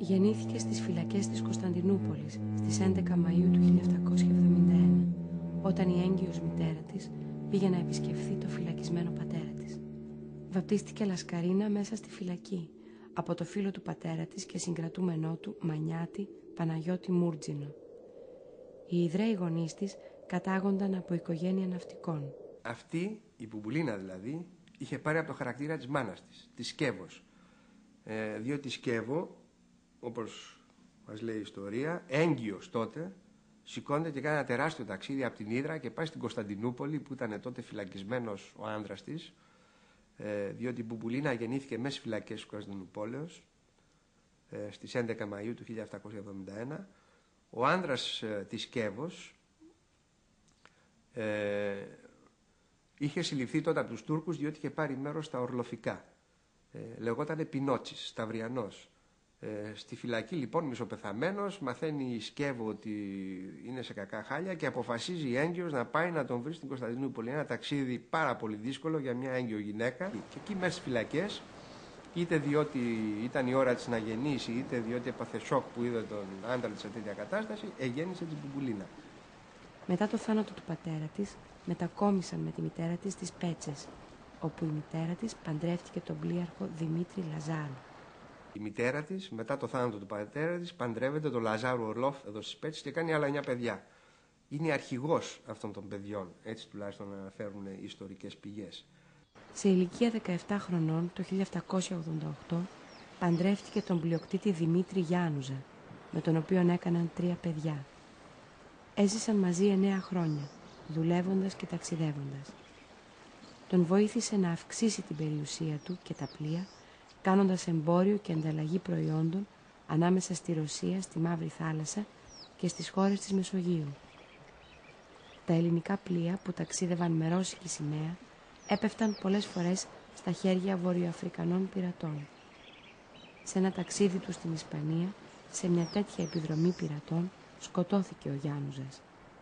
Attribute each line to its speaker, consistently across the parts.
Speaker 1: Γεννήθηκε στις φυλακές της Κωνσταντινούπολης στις 11 Μαΐου του 1771, όταν η έγκυος μητέρα της πήγε να επισκεφθεί το φυλακισμένο πατέρα της. Βαπτίστηκε Λασκαρίνα μέσα στη φυλακή από το φίλο του πατέρα της και συγκρατούμενό του Μανιάτη Παναγιώτη Μούρτζινο. Οι ιδραίοι γονείς της κατάγονταν από οικογένεια ναυτικών.
Speaker 2: Αυτή, η Μπουμπουλίνα δηλαδή, είχε πάρει από το χαρακτήρα της μάνας της, της Σκεύος. Διότι η Σκεύο, όπως μας λέει η ιστορία, έγκυος τότε, σηκώνεται και κάνει ένα τεράστιο ταξίδι από την Ύδρα και πάει στην Κωνσταντινούπολη, που ήταν τότε φυλακισμένος ο άνδρας της, διότι η Μπουμπουλίνα γεννήθηκε μέσα στις φυλακές της Κωνσταντινούπολεως στις 11 Μαΐου του 1771. Ο άνδρας της Σκεύος είχε συλληφθεί τότε από τους Τούρκους, διότι είχε πάρει μέρος στα ορλοφικά. Λεγότανε Πινότσης, Σταυριανός. Στη φυλακή λοιπόν, μισοπεθαμένος, μαθαίνει η Σκεύο ότι είναι σε κακά χάλια και αποφασίζει η έγκυος να πάει να τον βρει στην Κωνσταντινούπολη. Ένα ταξίδι πάρα πολύ δύσκολο για μια έγκυο γυναίκα. Και εκεί μέσα στις φυλακές, είτε διότι ήταν η ώρα της να γεννήσει, είτε διότι έπαθε σοκ που είδε τον άντρα της σε τέτοια κατάσταση, εγέννησε την Μπουμπουλίνα.
Speaker 1: Μετά το θάνατο του πατέρα της, μετακόμισαν με τη μητέρα της στις Πέτσες, όπου η μητέρα της παντρεύτηκε τον πλοίαρχο Δημήτρη Λαζάρου.
Speaker 2: Η μητέρα της, μετά το θάνατο του πατέρα της, παντρεύεται τον Λαζάρου Ορλόφ εδώ στις Πέτσες και κάνει άλλα 9 παιδιά. Είναι αρχηγός αυτών των παιδιών, έτσι τουλάχιστον αναφέρουν οι ιστορικές πηγές.
Speaker 1: Σε ηλικία 17 χρονών, το 1788, παντρεύτηκε τον πλειοκτήτη Δημήτρη Γιάννουζα, με τον οποίο έκαναν 3 παιδιά. Έζησαν μαζί 9 χρόνια, δουλεύοντας και ταξιδεύοντας. Τον βοήθησε να αυξήσει την περιουσία του και τα πλοία, κάνοντας εμπόριο και ανταλλαγή προϊόντων ανάμεσα στη Ρωσία, στη Μαύρη Θάλασσα και στις χώρες της Μεσογείου. Τα ελληνικά πλοία που ταξίδευαν με ρώσικη σημαία έπεφταν πολλές φορές στα χέρια βορειοαφρικανών πειρατών. Σε ένα ταξίδι του στην Ισπανία, σε μια τέτοια επιδρομή πειρατών, σκοτώθηκε ο Γιάννουζας.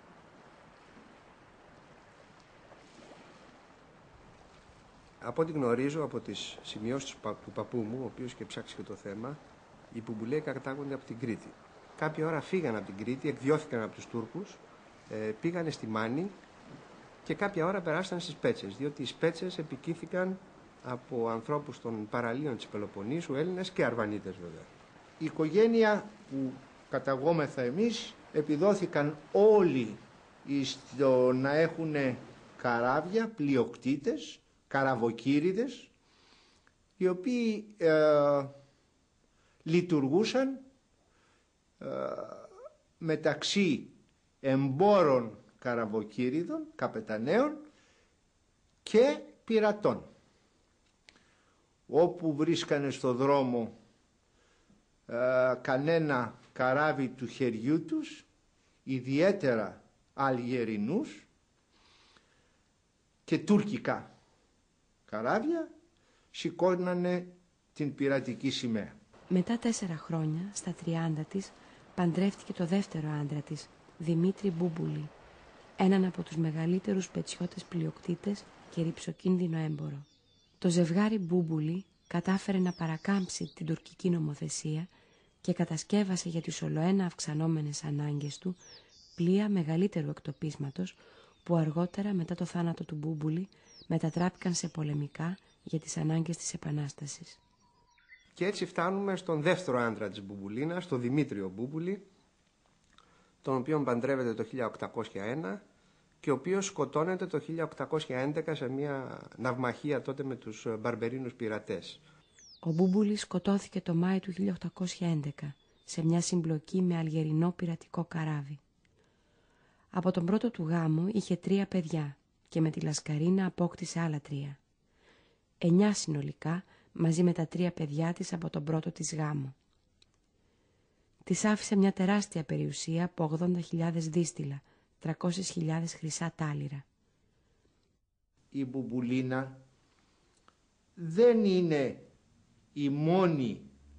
Speaker 2: Από ό,τι γνωρίζω από τις σημειώσεις του παππού μου, ο οποίος και ψάξει και το θέμα, οι Μπουμπουλέοι κατάγονται από την Κρήτη. Κάποια ώρα φύγαν από την Κρήτη, εκδιώθηκαν από τους Τούρκους, πήγανε στη Μάνη και κάποια ώρα περάσαν στις Πέτσες, διότι οι Πέτσες επικύθηκαν από ανθρώπους των παραλίων της Πελοποννήσου, Έλληνες και Αρβανίτες βέβαια.
Speaker 3: Η οικογένεια που καταγόμεθα εμείς επιδόθηκαν όλοι στο να έχουν καράβια, πλειοκτήτες, καραβοκύριδες, οι οποίοι λειτουργούσαν μεταξύ εμπόρων καραβοκύριδων, καπεταναίων και πειρατών. Όπου βρίσκανε στο δρόμο κανένα καράβι του χεριού τους, ιδιαίτερα Αλγερινούς και τουρκικά καράβια, σηκώνανε την πειρατική σημαία.
Speaker 1: Μετά 4 χρόνια, στα 30 της, παντρεύτηκε το δεύτερο άντρα της, Δημήτρη Μπούμπουλη, έναν από τους μεγαλύτερους πετσιώτες πλειοκτήτες και ρυψοκίνδυνο έμπορο. Το ζευγάρι Μπούμπουλη κατάφερε να παρακάμψει την τουρκική νομοθεσία και κατασκεύασε για τις ολοένα αυξανόμενες ανάγκες του πλοία μεγαλύτερου εκτοπίσματος που αργότερα μετά το θάνατο του Μπούμπουλη μετατράπηκαν σε πολεμικά για τις ανάγκες της Επανάστασης.
Speaker 2: Και έτσι φτάνουμε στον δεύτερο άντρα της Μπουμπουλίνας, τον Δημήτριο Μπούμπουλη, τον οποίον παντρεύεται το 1801 και ο οποίος σκοτώνεται το 1811 σε μια ναυμαχία τότε με τους Μπαρμπερίνους πειρατές.
Speaker 1: Ο Μπούμπουλης σκοτώθηκε το Μάη του 1811 σε μια συμπλοκή με αλγερινό πειρατικό καράβι. Από τον πρώτο του γάμο είχε 3 παιδιά και με τη Λασκαρίνα απόκτησε άλλα 3. 9 συνολικά μαζί με τα 3 παιδιά της από τον πρώτο της γάμο. Της άφησε μια τεράστια περιουσία από 80.000 δίστηλα, 300.000 χρυσά τάλιρα.
Speaker 3: Η Μπουμπουλίνα δεν είναι η μόνη,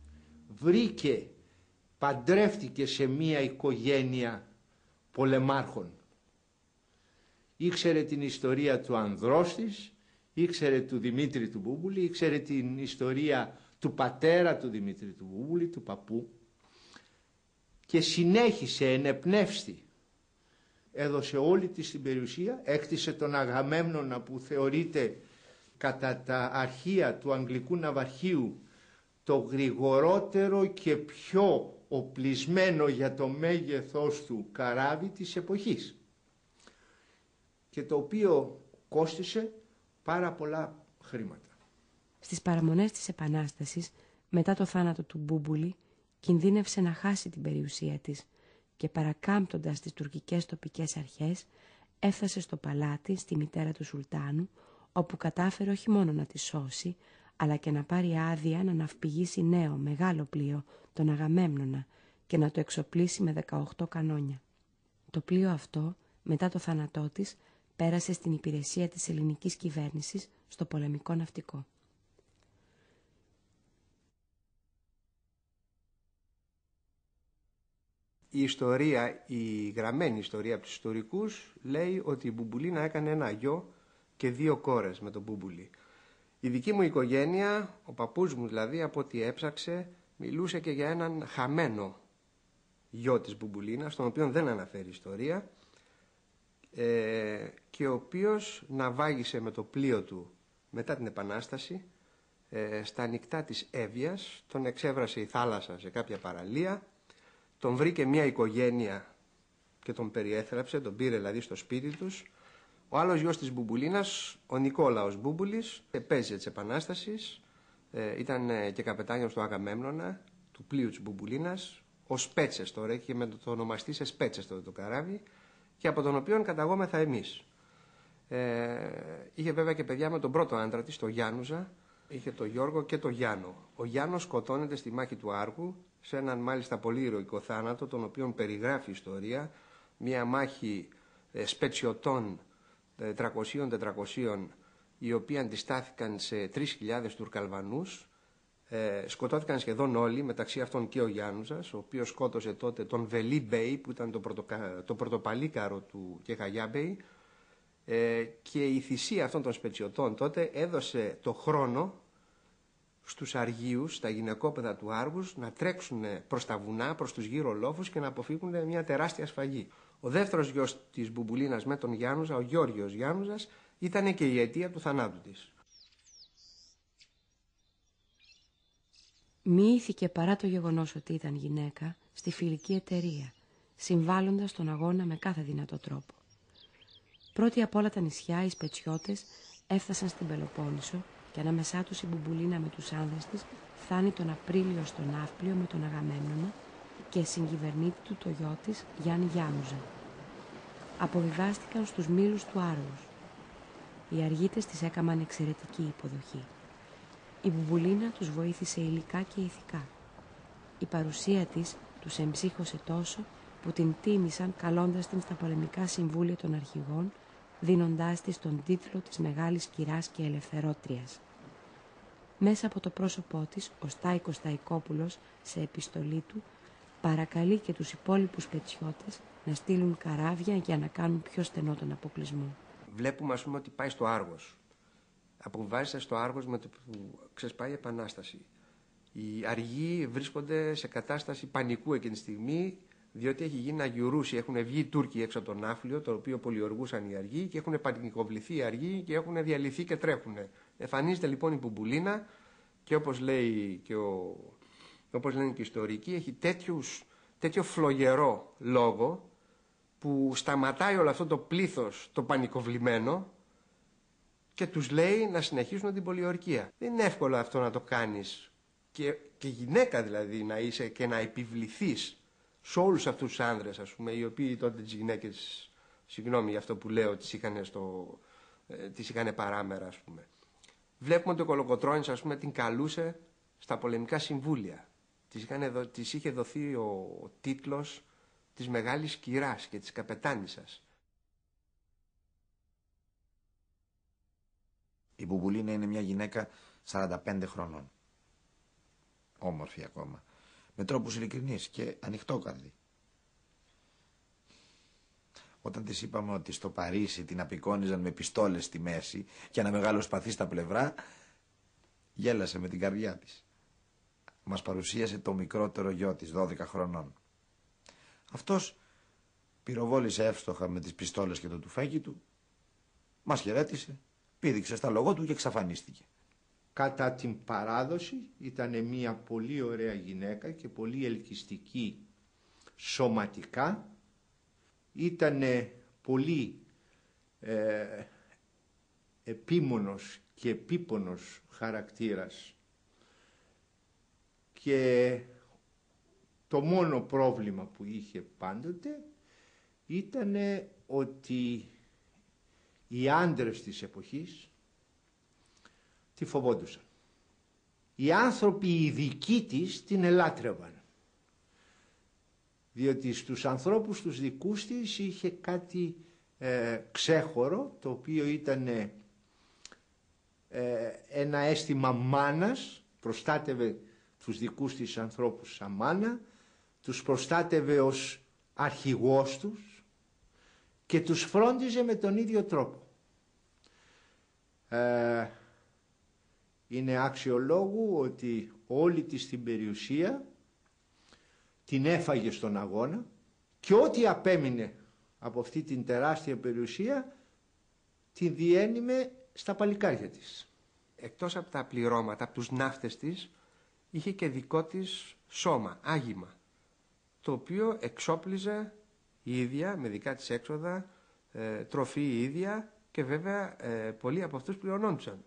Speaker 3: παντρεύτηκε σε μια οικογένεια πολεμάρχων. Ήξερε την ιστορία του ανδρός της, ήξερε του Δημήτρη του Μπούμπουλη, ήξερε την ιστορία του πατέρα του Δημήτρη του Μπούμπουλη, του παππού, και συνέχισε ενεπνεύστη. Έδωσε όλη της την περιουσία, έκτισε τον Αγαμέμνονα που θεωρείται κατά τα αρχεία του Αγγλικού Ναυαρχείου το γρηγορότερο και πιο οπλισμένο για το μέγεθός του καράβι της εποχής, και το οποίο κόστισε πάρα πολλά χρήματα.
Speaker 1: Στις παραμονές της Επανάστασης, μετά το θάνατο του Μπούμπουλη, κινδύνευσε να χάσει την περιουσία της και παρακάμπτοντας τις τουρκικές τοπικές αρχές, έφτασε στο παλάτι στη μητέρα του Σουλτάνου, όπου κατάφερε όχι μόνο να τη σώσει, αλλά και να πάρει άδεια να ναυπηγήσει νέο μεγάλο πλοίο, τον Αγαμέμνονα, και να το εξοπλίσει με 18 κανόνια. Το πλοίο αυτό, μετά το θάνατό της, πέρασε στην υπηρεσία της ελληνικής κυβέρνησης στο πολεμικό ναυτικό.
Speaker 2: Η ιστορία, η γραμμένη ιστορία από τους ιστορικούς λέει ότι η Μπουμπουλίνα έκανε ένα γιο και 2 κόρες με τον Μπούμπουλη. Η δική μου οικογένεια, ο παππούς μου δηλαδή, από ό,τι έψαξε, μιλούσε και για έναν χαμένο γιο της Μπουμπουλίνας, τον οποίο δεν αναφέρει η ιστορία, και ο οποίος ναυάγησε με το πλοίο του μετά την Επανάσταση στα νικτά της Εύβοιας, τον εξέβρασε η θάλασσα σε κάποια παραλία, τον βρήκε μια οικογένεια και τον περιέθραψε, τον πήρε δηλαδή στο σπίτι τους. Ο άλλος γιος της Μπουμπουλίνας, ο Νικόλαος Μπούμπουλης, επέζησε της Επανάστασης, ήταν και καπετάνιος του Αγαμέμνονα, του πλοίου της Μπουμπουλίνας, ο Σπέτσες τώρα, είχε με το ονομαστεί σε Σπέτσες τότε το καράβι, και από τον οποίο καταγόμεθα εμείς. Είχε βέβαια και παιδιά με τον πρώτο άντρα της, τον Γιάννουζα, είχε τον Γιώργο και τον Γιάννο. Ο Γιάννος σκοτώνεται στη μάχη του Άργου, σε έναν μάλιστα πολύ ηρωικό θάνατο, τον οποίον περιγράφει η ιστορία, μια μάχη σπετσιωτών 300-400, οι οποίοι αντιστάθηκαν σε 3.000 Τουρκαλβανούς. Σκοτώθηκαν σχεδόν όλοι, μεταξύ αυτών και ο Γιάννουζας, ο οποίος σκότωσε τότε τον Βελί Μπέι, που ήταν το πρωτοπαλίκαρο του Κεχαγιά Μπέι, και η θυσία αυτών των σπετσιωτών τότε έδωσε το χρόνο στους αργίους, στα γυναικόπαιδα του Άργους, να τρέξουν προς τα βουνά, προς τους γύρω λόφους και να αποφύγουν μια τεράστια σφαγή. Ο δεύτερος γιος της Μπουμπουλίνας με τον Γιάννουζα, ο Γιώργιος Γιάννουζας, ήταν και η αιτία του θανάτου της.
Speaker 1: Μοιήθηκε παρά το γεγονός ότι ήταν γυναίκα στη φιλική εταιρεία, συμβάλλοντας στον αγώνα με κάθε δυνατό τρόπο. Πρώτοι από όλα τα νησιά, οι Σπετσιώτες, έφτασαν στην Πελοπόννησο και ανάμεσά τους η Μπουμπουλίνα με τους άνδρες της φτάνει τον Απρίλιο στο Ναύπλιο με τον Αγαμέμνονα και συγκυβερνήτη του το γιο της, Γιάννη Γιάννουζα. Αποβιβάστηκαν στους μήλους του Άργους. Οι αργίτες της έκαναν εξαιρετική υποδοχή. Η Μπουμπουλίνα τους βοήθησε υλικά και ηθικά. Η παρουσία της τους εμψύχωσε τόσο που την τίμησαν καλώντας την στα πολεμικά συμβούλια των αρχηγών, δίνοντάς της τον τίτλο της Μεγάλης Κυράς και Ελευθερότριας. Μέσα από το πρόσωπό της, ο Στάικος Σταϊκόπουλος, σε επιστολή του, παρακαλεί και τους υπόλοιπους Σπετσιώτες να στείλουν καράβια για να κάνουν πιο στενό τον αποκλεισμό.
Speaker 2: Βλέπουμε, ας πούμε, ότι πάει στο Άργος. Αποβιβάζεται στο Άργος με το που ξεσπάει η Επανάσταση. Οι αργοί βρίσκονται σε κατάσταση πανικού εκείνη τη στιγμή, διότι έχει γίνει αγιουρούσι. Έχουν βγει οι Τούρκοι έξω από τον Ναύπλιο, το οποίο πολιοργούσαν οι αργοί, και έχουν πανικοβληθεί οι αργοί και έχουν διαλυθεί και τρέχουν. Εμφανίζεται λοιπόν η Μπουμπουλίνα και όπως λέει όπως λένε και οι ιστορικοί, έχει τέτοιο φλογερό λόγο που σταματάει όλο αυτό το πλήθος το πανικοβλημένο και τους λέει να συνεχίσουν την πολιορκία. Δεν είναι εύκολο αυτό να το κάνεις, και γυναίκα δηλαδή να είσαι και να επιβληθείς σε όλους αυτούς τους άνδρες, ας πούμε, οι οποίοι τότε τις γυναίκες, συγγνώμη για αυτό που λέω, τις είχαν παράμερα, ας πούμε. Βλέπουμε ότι ο Κολοκοτρώνης, ας πούμε, την καλούσε στα πολεμικά συμβούλια. Της είχε δοθεί ο τίτλος της Μεγάλης Κυράς και της Καπετάνισσας.
Speaker 4: Η Μπουμπουλίνα είναι μια γυναίκα 45 χρονών. Όμορφη ακόμα. Με τρόπους ειλικρινείς και ανοιχτόκαρδη. Όταν της είπαμε ότι στο Παρίσι την απεικόνιζαν με πιστόλες στη μέση και ένα μεγάλο σπαθί στα πλευρά, γέλασε με την καρδιά της. Μας παρουσίασε το μικρότερο γιο της, 12 χρονών. Αυτός πυροβόλησε εύστοχα με τις πιστόλες και το τουφέκι του, μας χαιρέτησε, πήδηξε στα λογό του και εξαφανίστηκε.
Speaker 3: Κατά την παράδοση ήταν μια πολύ ωραία γυναίκα και πολύ ελκυστική σωματικά. Ήταν πολύ επίμονος και επίπονος χαρακτήρας και το μόνο πρόβλημα που είχε πάντοτε ήταν ότι οι άντρες της εποχής τη φοβόντουσαν. Οι άνθρωποι οι δικοί της την ελάτρευαν, διότι στους ανθρώπους τους δικούς της είχε κάτι ξέχωρο, το οποίο ήταν ένα αίσθημα μάνας, προστάτευε τους δικούς της ανθρώπους σαν μάνα, τους προστάτευε ως αρχηγός τους και τους φρόντιζε με τον ίδιο τρόπο. Είναι άξιο λόγου ότι όλη της την περιουσία την έφαγε στον αγώνα και ό,τι απέμεινε από αυτή την τεράστια περιουσία την διένυμε στα παλικάρια της.
Speaker 2: Εκτός από τα πληρώματα, από τους ναύτες της, είχε και δικό της σώμα, άγημα, το οποίο εξόπλιζε η ίδια με δικά της έξοδα, τροφή η ίδια και βέβαια πολλοί από αυτούς πληρωνόντουσαν.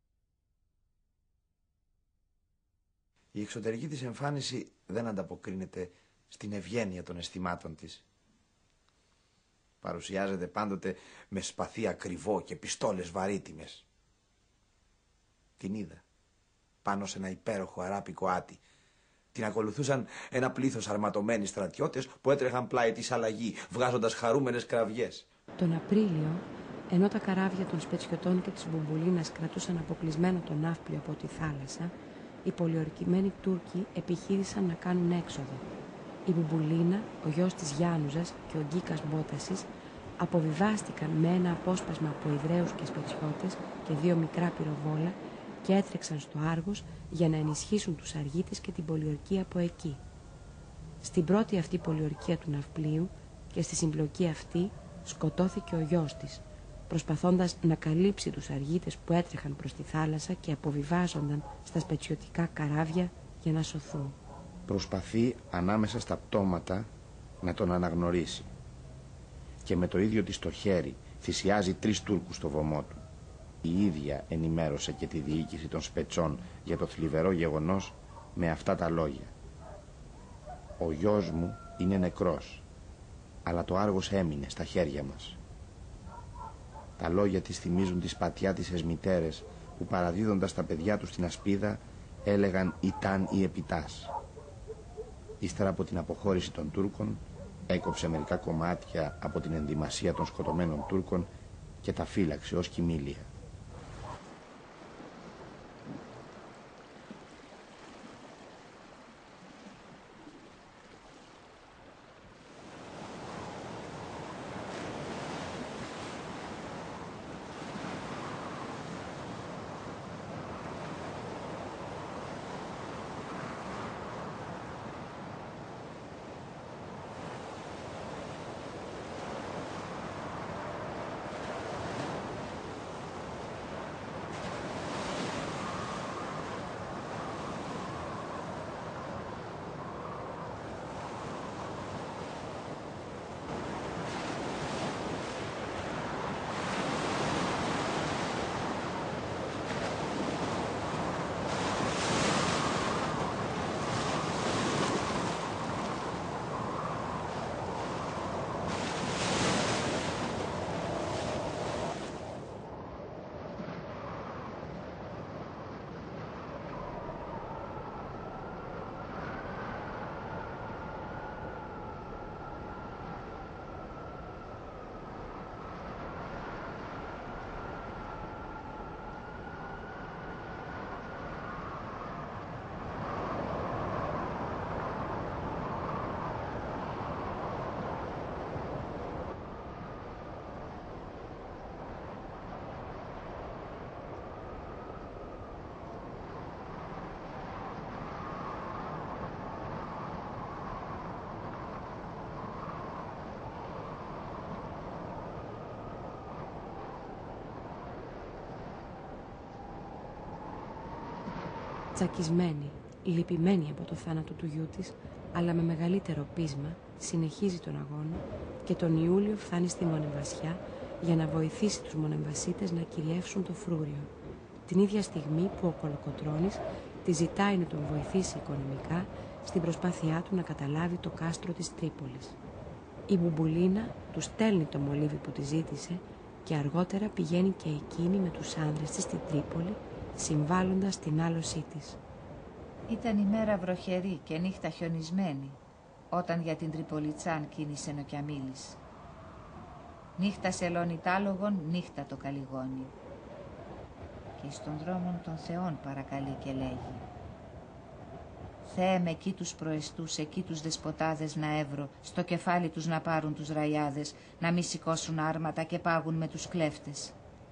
Speaker 4: Η εξωτερική της εμφάνιση δεν ανταποκρίνεται στην ευγένεια των αισθημάτων της. Παρουσιάζεται πάντοτε με σπαθί ακριβό και πιστόλες βαρύτιμες. Την είδα πάνω σε ένα υπέροχο αράπικο άτι. Την ακολουθούσαν ένα πλήθος αρματωμένοι στρατιώτες που έτρεχαν πλάι της αλλαγή, βγάζοντας χαρούμενες κραυγές.
Speaker 1: Τον Απρίλιο, ενώ τα καράβια των Σπετσιωτών και της Μπουμπουλίνας κρατούσαν αποκλεισμένο τον ναύπλιο από τη θάλασσα, οι πολιορκημένοι Τούρκοι επιχείρησαν να κάνουν έξοδο. Η Μπουμπουλίνα, ο γιος της Γιάννουζας και ο Γκίκας Μπότασης αποβιβάστηκαν με ένα απόσπασμα από Ιδραίους και Σπετσιώτες και 2 μικρά πυροβόλα και έτρεξαν στο Άργος για να ενισχύσουν τους Αργίτες και την πολιορκία από εκεί. Στην πρώτη αυτή πολιορκία του ναυπλίου και στη συμπλοκή αυτή σκοτώθηκε ο γιος της, προσπαθώντας να καλύψει τους Αργίτες που έτρεχαν προς τη θάλασσα και αποβιβάζονταν στα σπετσιωτικά καράβια για να σωθούν.
Speaker 5: Προσπαθεί ανάμεσα στα πτώματα να τον αναγνωρίσει και με το ίδιο της το χέρι θυσιάζει 3 Τούρκους στο βωμό του. Η ίδια ενημέρωσε και τη διοίκηση των Σπετσών για το θλιβερό γεγονός με αυτά τα λόγια: «Ο γιος μου είναι νεκρός, αλλά το Άργος έμεινε στα χέρια μας». Τα λόγια της θυμίζουν τις πατιάτισσες μητέρες που παραδίδοντας τα παιδιά τους στην ασπίδα έλεγαν «Ητάν ή επιτάς». Ύστερα από την αποχώρηση των Τούρκων έκοψε μερικά κομμάτια από την ενδυμασία των σκοτωμένων Τούρκων και τα φύλαξε ως κοιμήλια.
Speaker 1: Τσακισμένη, λυπημένη από το θάνατο του γιού της, αλλά με μεγαλύτερο πείσμα, συνεχίζει τον αγώνα και τον Ιούλιο φτάνει στη Μονεμβασιά για να βοηθήσει τους μονεμβασίτες να κυριεύσουν το φρούριο. Την ίδια στιγμή που ο Κολοκοτρώνης τη ζητάει να τον βοηθήσει οικονομικά στην προσπάθειά του να καταλάβει το κάστρο της Τρίπολης. Η Μπουμπουλίνα του στέλνει το μολύβι που τη ζήτησε και αργότερα πηγαίνει και εκείνη με τους άνδρες της στην Τρίπολη, συμβάλλοντας στην άλωσή της.
Speaker 6: Ήταν ημέρα βροχερή και νύχτα χιονισμένη, όταν για την Τριπολιτσάν κίνησε ο Κιαμίλης. Νύχτα σελώνητάλογον, νύχτα το καλυγόνι. Και στον δρόμον των θεών παρακαλεί και λέγει: Θεέ με εκεί τους προεστούς, εκεί τους δεσποτάδες να έβρω, στο κεφάλι τους να πάρουν τους ραϊάδες, να μη σηκώσουν άρματα και πάγουν με τους κλέφτες.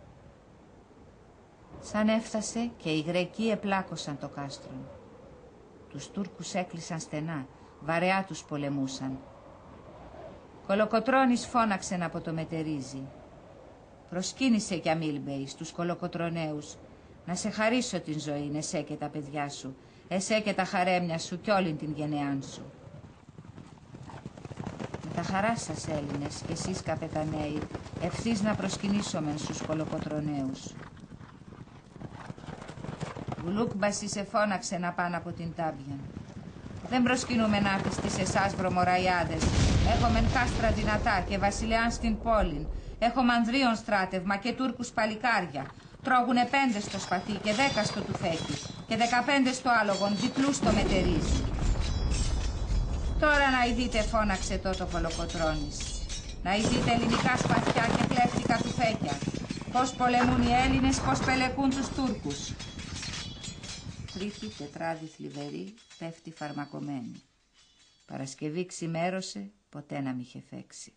Speaker 6: Σαν έφτασε και οι Γρεκοί επλάκωσαν το κάστρο. Τους Τούρκους έκλεισαν στενά, βαρεά τους πολεμούσαν. Κολοκοτρώνης φώναξεν από το μετερίζι: Προσκύνησε Κιαμίλ Μπέι στους Κολοκοτρωναίους, να σε χαρίσω την ζωή, εσέ και τα παιδιά σου, εσέ και τα χαρέμια σου κι όλην την γενεάν σου. Με τα χαρά σας Έλληνες κι εσείς καπεταναίοι, ευθύς να προσκυνήσομεν στους Κολοκοτρωναίους. Γουλούκμπαση σε φώναξε να πάνε από την Τάμπια. Δεν προσκυνούμε να στις εσάς βρωμοραϊάδες. Έχομεν κάστρα δυνατά και βασιλεάν στην πόλην. Έχω μανδρίων στράτευμα και Τούρκους παλικάρια. Τρώγουνε 5 στο σπαθί και 10 στο τουφέκι και 15 στο άλογον, διπλού στο μετερίζι. Τώρα να ειδείτε, φώναξε τότε ο Κολοκοτρώνης. Να ειδείτε ελληνικά σπαθιά και κλέφτικα τουφέκια. Πώς πολεμούν οι Έλληνες, πώς πελεκούν τους Τούρκους. Τρίτη, τετράδη θλιβερή, πέφτει φαρμακομένη. Παρασκευή ξημέρωσε, ποτέ να μ' είχε φέξει.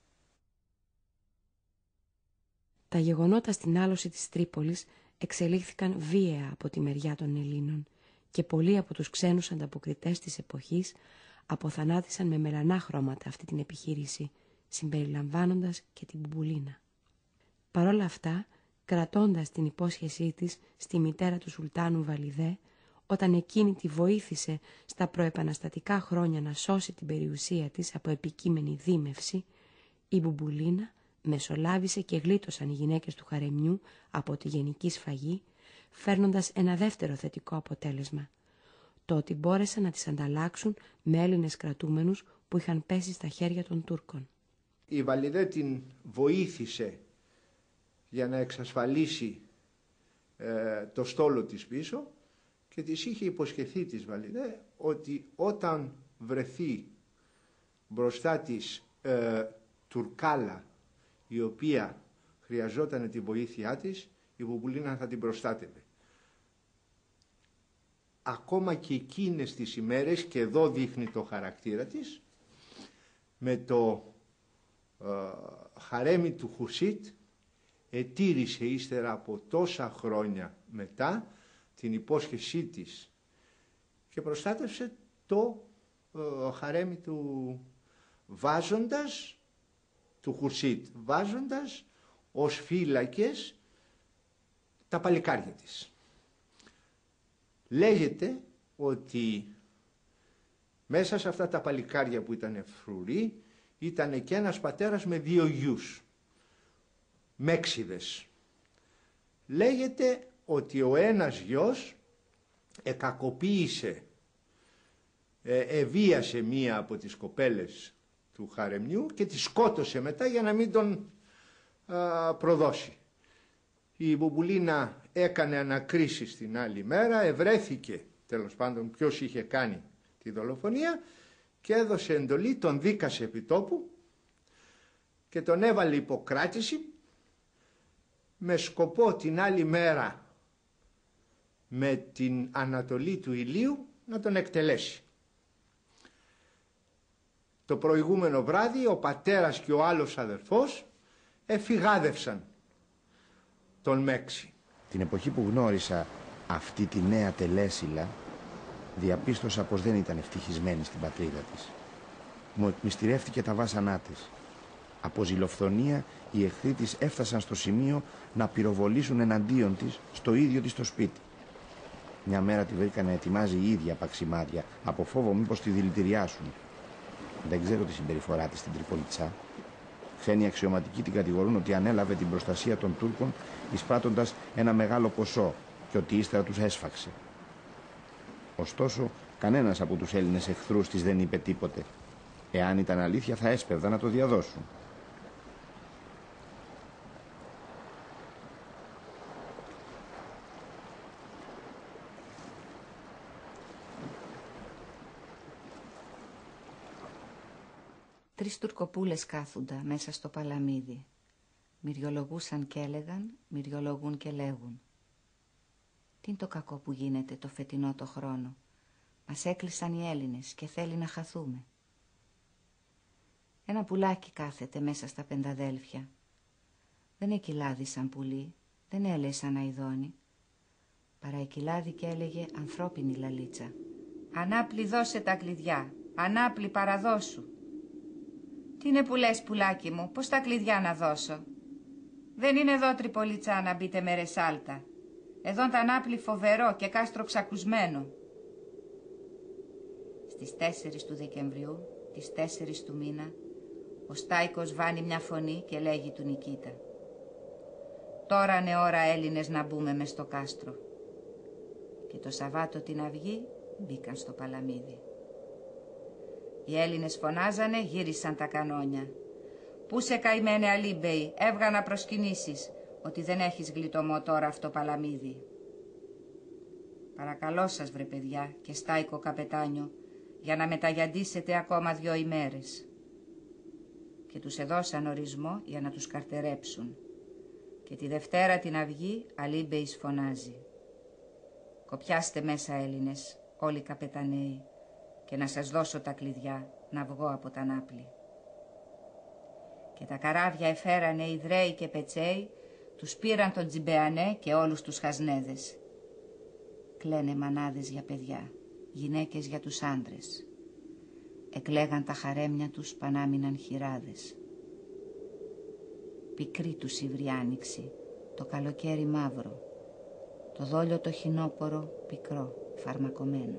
Speaker 1: Τα γεγονότα στην άλωση της Τρίπολης εξελίχθηκαν βίαια από τη μεριά των Ελλήνων και πολλοί από τους ξένους ανταποκριτές της εποχής αποθανάτησαν με μελανά χρώματα αυτή την επιχείρηση, συμπεριλαμβάνοντας και την Μπουμπουλίνα. Παρ' όλα αυτά, κρατώντας την υπόσχεσή της στη μητέρα του Σουλτάνου Βαλιδέ, όταν εκείνη τη βοήθησε στα προεπαναστατικά χρόνια να σώσει την περιουσία της από επικείμενη δίμευση, η Μπουμπουλίνα μεσολάβησε και γλίτωσαν οι γυναίκες του χαρεμιού από τη γενική σφαγή, φέρνοντας ένα δεύτερο θετικό αποτέλεσμα, το ότι μπόρεσαν να τις ανταλλάξουν με Έλληνες κρατούμενους που είχαν πέσει στα χέρια των Τούρκων.
Speaker 3: Η Βαλιδέ την βοήθησε για να εξασφαλίσει το στόλο της πίσω και της είχε υποσχεθεί της Βαλιδέ ότι όταν βρεθεί μπροστά της Τουρκάλα η οποία χρειαζόταν τη βοήθειά της, η Μπουμπουλίνα θα την προστάτευε. Ακόμα και εκείνες τις ημέρες, και εδώ δείχνει το χαρακτήρα της, με το χαρέμι του Χουρσίτ ετήρησε ύστερα από τόσα χρόνια μετά την υπόσχεσή της και προστάτευσε το χαρέμι του, βάζοντας του Χουρσίτ, βάζοντας ως φύλακες τα παλικάρια της. Λέγεται ότι μέσα σε αυτά τα παλικάρια που ήταν φρουροί ήταν και ένας πατέρας με 2 γιους, μέξιδες. Λέγεται ότι ο ένας γιος εκακοποίησε, εβίασε μία από τις κοπέλες του χαρεμιού και τη σκότωσε μετά για να μην τον προδώσει. Η Μπουμπουλίνα έκανε ανακρίσεις την άλλη μέρα, ευρέθηκε τέλος πάντων ποιος είχε κάνει τη δολοφονία και έδωσε εντολή, τον δίκασε επί τόπου και τον έβαλε υποκράτηση με σκοπό την άλλη μέρα με την ανατολή του ηλίου να τον εκτελέσει. Το προηγούμενο βράδυ ο πατέρας και ο άλλος αδερφός εφηγάδευσαν τον Μέξη.
Speaker 5: Την εποχή που γνώρισα αυτή τη νέα τελέσιλα, διαπίστωσα πως δεν ήταν ευτυχισμένη στην πατρίδα της. Μου εκμυστηρεύτηκε τα βάσανά της. Από ζηλοφθονία οι εχθροί της έφτασαν στο σημείο να πυροβολήσουν εναντίον της στο ίδιο της το σπίτι. Μια μέρα τη βρήκα να ετοιμάζει η ίδια παξιμάδια, από φόβο μήπως τη δηλητηριάσουν. Δεν ξέρω τη συμπεριφορά της στην Τριπολιτσά. Ξένοι αξιωματικοί την κατηγορούν ότι ανέλαβε την προστασία των Τούρκων εισπράττοντας ένα μεγάλο ποσό και ότι ύστερα τους έσφαξε. Ωστόσο, κανένας από τους Έλληνες εχθρούς της δεν είπε τίποτε. Εάν ήταν αλήθεια θα έσπευδαν να το διαδώσουν.
Speaker 6: Τρεις τουρκοπούλες κάθουντα μέσα στο παλαμίδι. Μυριολογούσαν και έλεγαν, μυριολογούν και λέγουν. Τι είναι το κακό που γίνεται το φετινό το χρόνο. Μας έκλεισαν οι Έλληνες και θέλει να χαθούμε. Ένα πουλάκι κάθεται μέσα στα πενταδέλφια. Δεν εκυλάδει σαν πουλί, δεν έλεε σαν αηδόνι. Παρά εκυλάδει και έλεγε ανθρώπινη λαλίτσα. Ανάπλη δώσε τα κλειδιά, ανάπλη παραδώσου. Τι είναι που λες πουλάκι μου, πώς τα κλειδιά να δώσω. Δεν είναι εδώ Τριπολιτσά να μπείτε με ρεσάλτα. Εδώ τα ανάπλη φοβερό και κάστρο ξακουσμένο. Στις 4 του Δεκεμβρίου, τις 4 του μήνα, ο Στάικος βάνει μια φωνή και λέγει του Νικήτα. Τώρα είναι ώρα Έλληνες να μπούμε μες στο κάστρο. Και το Σαββάτο την αυγή μπήκαν στο παλαμίδι. Οι Έλληνες φωνάζανε, γύρισαν τα κανόνια. Πού σε καημένε Αλίμπεϊ, έβγα να προσκυνήσεις, ότι δεν έχεις γλιτωμό τώρα αυτό παλαμίδι. Παρακαλώ σας βρε παιδιά και Στάικο καπετάνιο, για να μεταγιαντήσετε ακόμα 2 ημέρες. Και τους έδωσαν ορισμό για να τους καρτερέψουν. Και τη Δευτέρα την αυγή Αλίμπεϊς φωνάζει. Κοπιάστε μέσα Έλληνες, όλοι καπεταναίοι, και να σας δώσω τα κλειδιά να βγω από τα Νάπλη. Και τα καράβια εφέρανε Ιδραίοι και Πετσέοι, τους πήραν τον Τζιμπεανέ και όλους τους Χασνέδες. Κλαίνε μανάδες για παιδιά, γυναίκες για τους άντρες. Εκλέγαν τα χαρέμια τους, πανάμιναν χειράδες. Πικρή τους η βριάνοιξη, το καλοκαίρι μαύρο, το δόλιο το χινόπορο πικρό, φαρμακωμένο.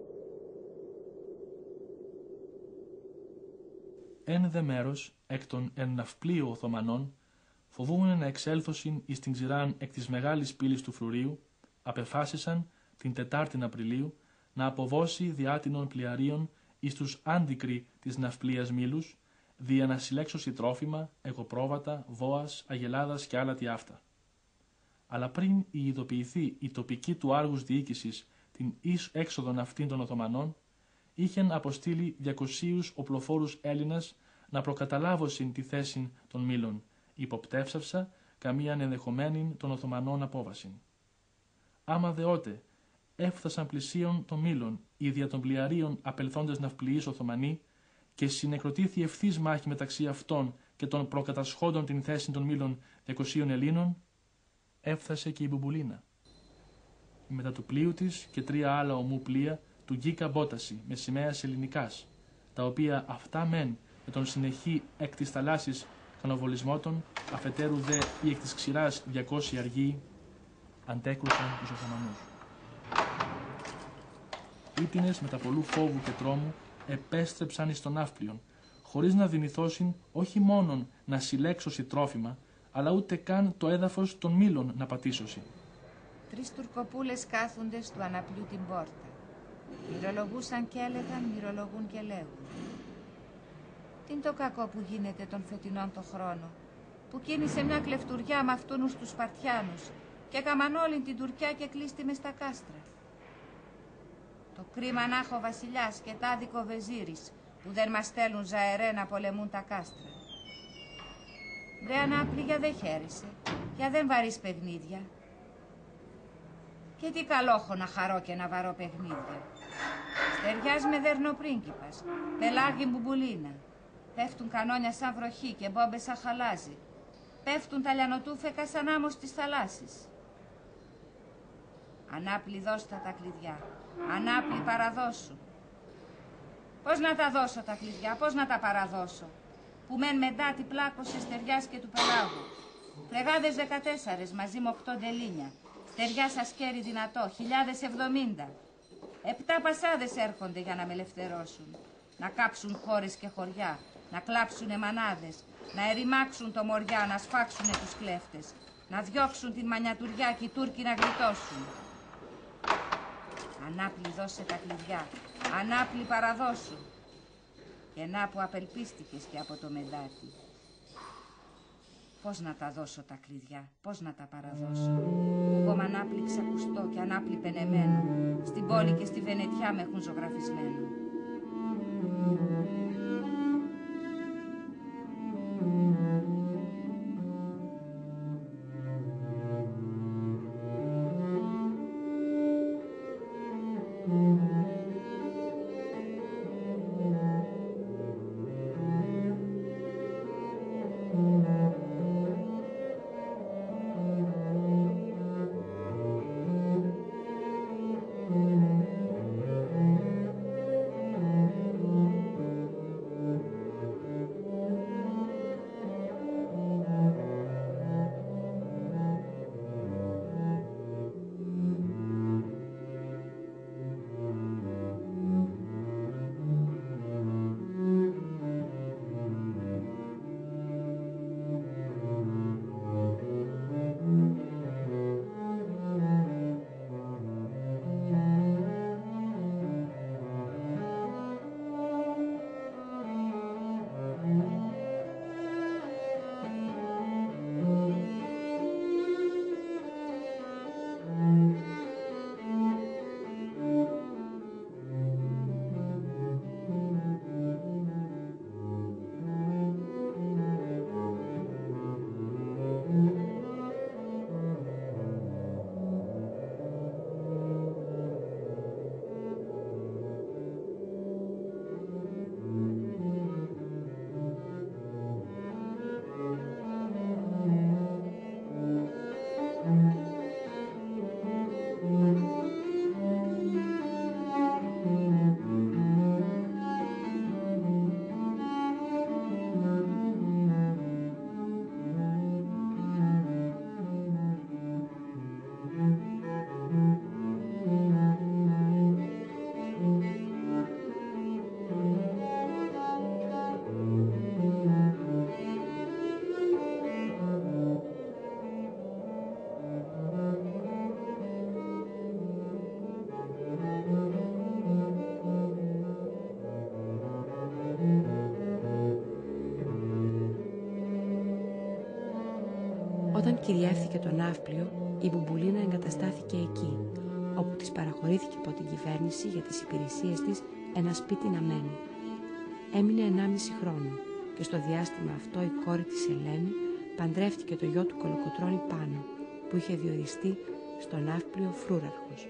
Speaker 7: Εν δε μέρος εκ των εν ναυπλίου Οθωμανών φοβούμενε να εξέλθωσιν εις την ξηράν εκ της μεγάλης πύλης του Φρουρίου, απεφάσισαν την 4η Απριλίου να αποβώσει διάτινων πλοιαρίων εις τους άντικροι της ναυπλίας Μήλους, δια να συλλέξωση τρόφιμα, εγωπρόβατα, βόας, αγελάδας και άλλα τι αυτά. Αλλά πριν ειδοποιηθεί η τοπική του Άργους διοίκησης την έξοδον αυτήν των Οθωμανών, είχεν αποστείλει 200 οπλοφόρους Έλληνας να προκαταλάβωσιν τη θέση των Μήλων, υποπτεύσαυσα καμίαν ενδεχομένην των Οθωμανών απόβασιν. Άμα δεότε έφτασαν πλησίον των Μήλων, οι δια των πλοιαρίων απελθόντες ναυπλιείς Οθωμανοί, και συνεκροτήθη ευθύς μάχη μεταξύ αυτών και των προκατασχόντων την θέση των Μήλων 200 Ελλήνων, έφτασε και η Μπουμπουλίνα. Μετά του πλοίου της και 3 άλλα ομού πλοία του Γκίκα Μπόταση με σημαίας ελληνικάς, τα οποία αυτά μεν με τον συνεχή εκ της θαλάσσης κανοβολισμότων, αφετέρου δε ή εκ της ξηράς 200 αργοί, αντέκρουσαν τους Οθωμανούς. Ήτινες με τα πολλού φόβου και τρόμου επέστρεψαν εις τον ναύπλιον, χωρίς να δυνηθώσουν όχι μόνον να συλλέξωσι τρόφιμα, αλλά ούτε καν το έδαφος των Μήλων να πατήσωσι.
Speaker 6: 3 τουρκοπούλες κάθοντες του αναπλιού την πόρτα. Μυρολογούσαν και έλεγαν, μυρολογούν και λέγουν. Τι είναι το κακό που γίνεται των φετινών το χρόνο, που κίνησε μια κλεφτουριά με αυτούνους τους Σπαρτιάνους και έκαμαν όλη την Τουρκιά και κλείστη μες στα κάστρα. Το κρίμα να έχω ο βασιλιάς και τάδικο βεζίρης που δεν μας στέλνουν ζαερέ να πολεμούν τα κάστρα. Βρε Ανάπλη, για δεν χαίρεσαι, για δεν βαρείς παιχνίδια. Και τι καλό έχω να χαρώ και να βαρώ παιχνίδια. Στεριάς με δερνοπρίγκιπας, πελάγι Μπουμπουλίνα. Πέφτουν κανόνια σαν βροχή και μπόμπες σαν χαλάζι. Πέφτουν τα λιανοτούφεκα σαν άμμος της θαλάσσης. Ανάπλη δώστα τα κλειδιά, Ανάπλη παραδώσου. Πώς να τα δώσω τα κλειδιά, πώς να τα παραδώσω, που μεν μετά πλάκωσε Στεριάς και του Πελάγου. Φρεγάδες 14 μαζί με 8 ντελίνια, Ταιριά σας καίρι δυνατό, 1070. 7 πασάδες έρχονται για να με ελευθερώσουν. Να κάψουν χώρες και χωριά, να κλάψουνε μανάδες, να ερημάξουν το μοριά, να σφάξουνε τους κλέφτες, να διώξουν την μανιατουριά και οι Τούρκοι να γλιτώσουν. Ανάπλη δώσε τα κλειδιά, ανάπλη παραδώσου. Και να που απελπίστηκες και από το μεντάτι. Πώς να τα δώσω τα κλειδιά, πώς να τα παραδώσω. Εγώ μ' ανάπλη ξακουστό και ανάπλη πενεμένο. Στην πόλη και στη Βενετιά με έχουν ζωγραφισμένο.
Speaker 1: Όταν κυριεύθηκε το ναύπλιο, η Μπουμπουλίνα εγκαταστάθηκε εκεί, όπου της παραχωρήθηκε από την κυβέρνηση για τις υπηρεσίες της ένα σπίτι να μένει. Έμεινε 1,5 χρόνο και στο διάστημα αυτό η κόρη της Ελένη παντρεύτηκε το γιο του Κολοκοτρώνη Πάνο, που είχε διοριστεί στο ναύπλιο φρούραρχος.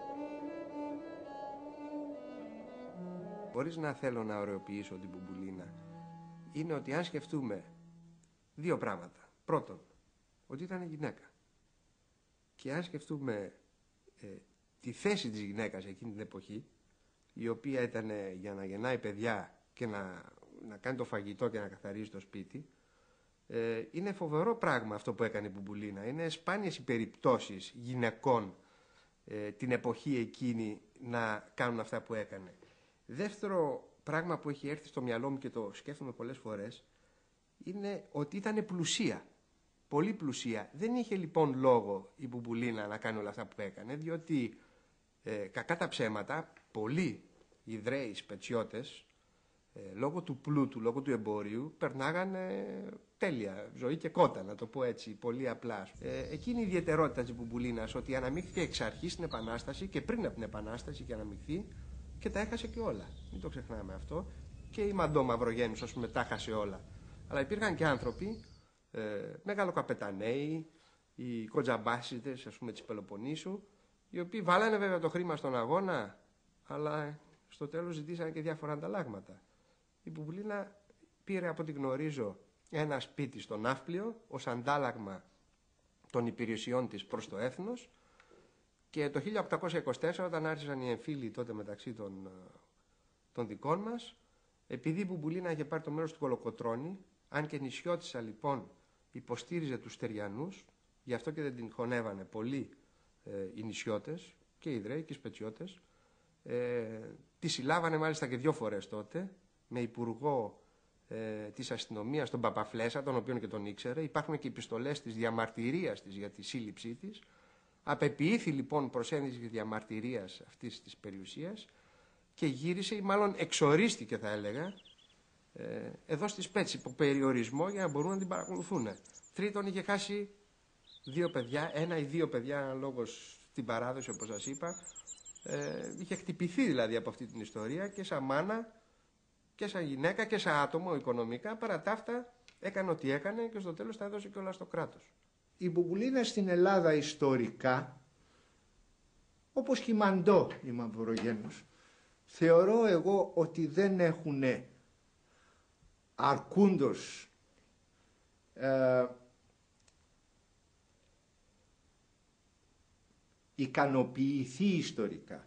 Speaker 2: Χωρίς να θέλω να ωρεοποιήσω την Μπουμπουλίνα, είναι ότι αν σκεφτούμε δύο πράγματα. Πρώτον, ότι ήταν γυναίκα. Και αν σκεφτούμε τη θέση της γυναίκας εκείνη την εποχή, η οποία ήταν για να γεννάει παιδιά και να κάνει το φαγητό και να καθαρίζει το σπίτι, είναι φοβερό πράγμα αυτό που έκανε η Μπουμπουλίνα. Είναι σπάνιες οι περιπτώσεις γυναικών την εποχή εκείνη να κάνουν αυτά που έκανε. Δεύτερο πράγμα που έχει έρθει στο μυαλό μου και το σκέφτομαι πολλές φορές, είναι ότι ήταν πλουσία. Πολύ πλουσία. Δεν είχε λοιπόν λόγο η Μπουμπουλίνα να κάνει όλα αυτά που έκανε, διότι κακά τα ψέματα, πολλοί Ιδραίοι σπετσιώτες, λόγω του πλούτου, λόγω του εμπορίου, περνάγανε τέλεια ζωή και κότα, να το πω έτσι, πολύ απλά. Εκείνη η ιδιαιτερότητα της Μπουμπουλίνας, ότι αναμίχθηκε εξ αρχής στην Επανάσταση και πριν από την Επανάσταση και αναμειχθεί και τα έχασε και όλα. Μην το ξεχνάμε αυτό. Και η Μαντώ Μαυρογέννης, ας πούμε, τα έχασε όλα. Αλλά υπήρχαν και άνθρωποι, μεγαλοκαπεταναίοι, οι κοντζαμπάσιδες, ας πούμε, της Πελοποννήσου, οι οποίοι βάλανε βέβαια το χρήμα στον αγώνα, αλλά στο τέλος ζητήσανε και διάφορα ανταλλάγματα. Η Μπουμπουλίνα πήρε, από ό,τι γνωρίζω, ένα σπίτι στο Ναύπλιο ως αντάλλαγμα των υπηρεσιών της προς το έθνος, και το 1824, όταν άρχισαν οι εμφύλοι τότε μεταξύ των δικών μας, επειδή η Μπουμπουλίνα είχε πάρει το μέρος του Κολοκοτρώνη, αν και νησιώτισσα λοιπόν υποστήριζε τους Στεριανούς, γι' αυτό και δεν την χωνεύανε πολύ οι νησιώτες και οι Ιδραίοι και οι Σπετσιώτες. Τη συλλάβανε μάλιστα και 2 φορές τότε, με υπουργό της αστυνομίας τον Παπαφλέσσα, τον οποίον και τον ήξερε. Υπάρχουν και επιστολές της διαμαρτυρίας της για τη σύλληψή της. Απεποιήθη λοιπόν προς ένδειξη διαμαρτυρίας αυτής της περιουσίας και γύρισε, ή μάλλον εξορίστηκε θα έλεγα, εδώ στη Σπέτση, υπό περιορισμό για να μπορούν να την παρακολουθούν. Τρίτον, είχε χάσει 2 παιδιά, 1 ή 2 παιδιά λόγως στην παράδοση, όπως σας είπα. Είχε χτυπηθεί δηλαδή από αυτή την ιστορία και σαν μάνα και σαν γυναίκα και σαν άτομο οικονομικά. Παρά τα αυτά έκανε ό,τι έκανε και στο τέλος τα έδωσε και όλα στο κράτος.
Speaker 3: Η Μπουμπουλίνα στην Ελλάδα ιστορικά, όπως και η Μαντώ, η Μαυρογένους, θεωρώ εγώ ότι δεν έχουν αρκούντος ικανοποιηθεί ιστορικά.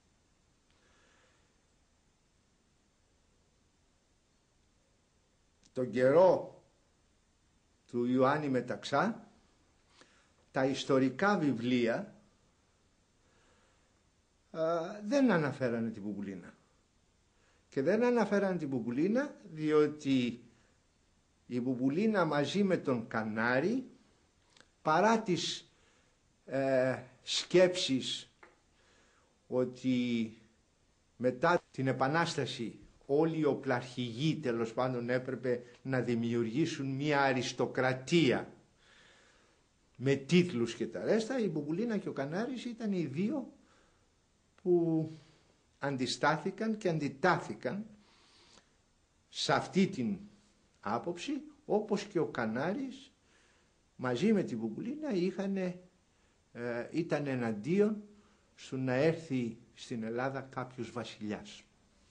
Speaker 3: Τον καιρό του Ιωάννη Μεταξά, τα ιστορικά βιβλία δεν αναφέρανε την Μπουμπουλίνα. Και δεν αναφέρανε την Μπουμπουλίνα διότι η Μπουμπουλίνα μαζί με τον Κανάρη, παρά τις σκέψεις ότι μετά την Επανάσταση όλοι οι οπλαρχηγοί τέλος πάντων έπρεπε να δημιουργήσουν μια αριστοκρατία με τίτλους και τα ρέστα, η Μπουμπουλίνα και ο Κανάρης ήταν οι 2 που αντιστάθηκαν και αντιτάθηκαν σε αυτή την άποψη, όπως και ο Κανάρης μαζί με την Μπουμπουλίνα ήταν εναντίον στο να έρθει στην Ελλάδα κάποιος βασιλιάς.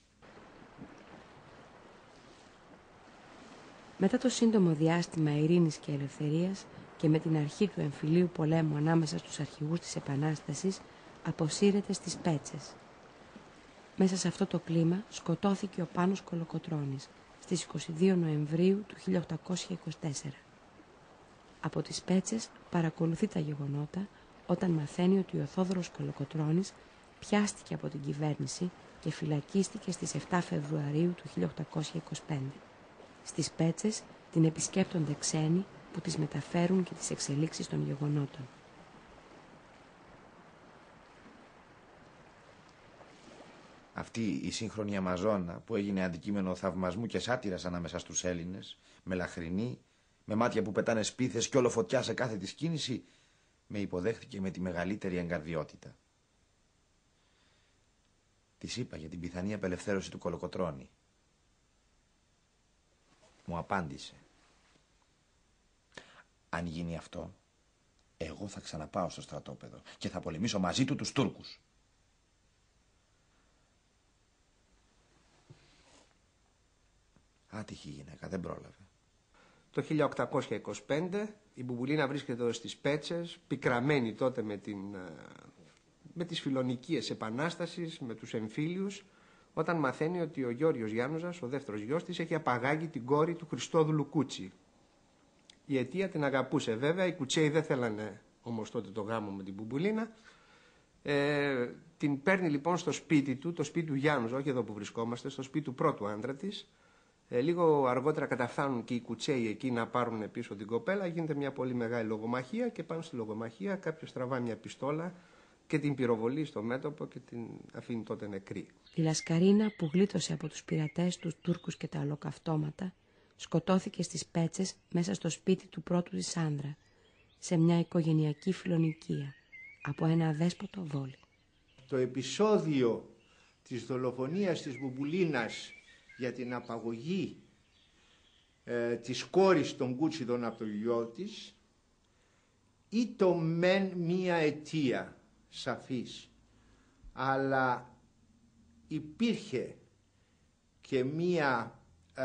Speaker 1: Μετά το σύντομο διάστημα ειρήνης και ελευθερίας και με την αρχή του εμφυλίου πολέμου ανάμεσα στους αρχηγούς της Επανάστασης, αποσύρεται στις Πέτσες. Μέσα σε αυτό το κλίμα σκοτώθηκε ο Πάνος Κολοκοτρώνης στις 22 Νοεμβρίου του 1824. Από τις Πέτσες παρακολουθεί τα γεγονότα όταν μαθαίνει ότι ο Θόδωρος Κολοκοτρώνης πιάστηκε από την κυβέρνηση και φυλακίστηκε στις 7 Φεβρουαρίου του 1825. Στις Πέτσες την επισκέπτονται ξένοι που τις μεταφέρουν και τις εξελίξεις των γεγονότων.
Speaker 5: Αυτή η σύγχρονη Αμαζόνα που έγινε αντικείμενο θαυμασμού και σάτυρας ανάμεσα στους Έλληνες, με λαχρινή, με μάτια που πετάνε σπίθες και όλο φωτιά σε κάθε της κίνηση, με υποδέχτηκε με τη μεγαλύτερη εγκαρδιότητα. Της είπα για την πιθανή απελευθέρωση του Κολοκοτρώνη. Μου απάντησε: αν γίνει αυτό, εγώ θα ξαναπάω στο στρατόπεδο και θα πολεμήσω μαζί του τους Τούρκους. Άτυχη γυναίκα, δεν πρόλαβε.
Speaker 2: Το 1825 η Μπουμπουλίνα βρίσκεται εδώ στις Πέτσες, πικραμένη τότε με τις φιλονικίες επανάστασης, με τους εμφύλιους, όταν μαθαίνει ότι ο Γιώριος Γιάννουζας, ο δεύτερος γιος της, έχει απαγάγει την κόρη του Χριστόδουλου Κούτσι. Η αιτία την αγαπούσε βέβαια, οι Κουτσέοι δεν θέλανε όμως τότε το γάμο με την Μπουμπουλίνα. Την παίρνει λοιπόν στο σπίτι του, το σπίτι του Γιάννουζα, όχι εδώ που βρισκόμαστε, στο σπίτι του πρώτου άντρα της. Λίγο αργότερα καταφθάνουν και οι Κουτσέοι εκεί να πάρουν πίσω την κοπέλα, γίνεται μια πολύ μεγάλη λογομαχία και πάνω στη λογομαχία κάποιος τραβά μια πιστόλα και την πυροβολεί στο μέτωπο και την αφήνει τότε νεκρή.
Speaker 1: Η Λασκαρίνα που γλίτωσε από τους πειρατές, τους Τούρκους και τα ολοκαυτώματα, σκοτώθηκε στις Πέτσες μέσα στο σπίτι του πρώτου της άντρα, σε μια οικογενειακή φιλονικία, από ένα αδέσποτο βόλι.
Speaker 3: Το επεισόδιο της δολοφονίας της Μπουμπουλίνας για την απαγωγή της κόρης των Κούτσιδων από το γιο της ή το μεν μία αιτία σαφής, αλλά υπήρχε και μία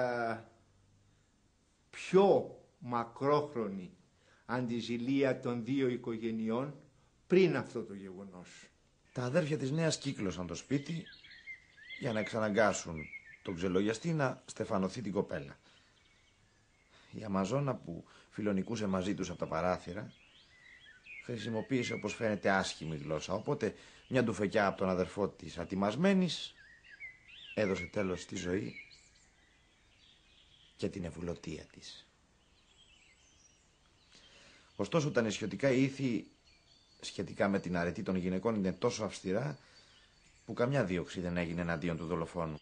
Speaker 3: πιο μακρόχρονη αντιζηλία των 2 οικογενειών πριν αυτό το γεγονός.
Speaker 5: Τα αδέρφια της Νέας κύκλωσαν το σπίτι για να εξαναγκάσουν τον ξελογιαστή να στεφανωθεί την κοπέλα. Η Αμαζόνα που φιλονικούσε μαζί τους από τα παράθυρα χρησιμοποίησε όπως φαίνεται άσχημη γλώσσα. Οπότε μια ντουφεκιά από τον αδερφό της ατιμασμένης έδωσε τέλος στη ζωή και την ευλωτία της. Ωστόσο τα νησιωτικά ήθη σχετικά με την αρετή των γυναικών είναι τόσο αυστηρά που καμιά δίωξη δεν έγινε εναντίον του δολοφόνου.